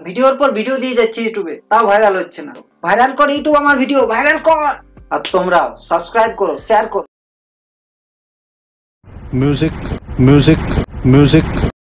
ভিডিওর পর ভিডিও দিয়ে যাচ্ছে ইউটিউবে, তাও ভাইরাল হচ্ছে না। ভাইরাল কর ইউটিউব আমার ভিডিও, ভাইরাল কর। আর তোমরা সাবস্ক্রাইব করো, শেয়ার করো। Music music music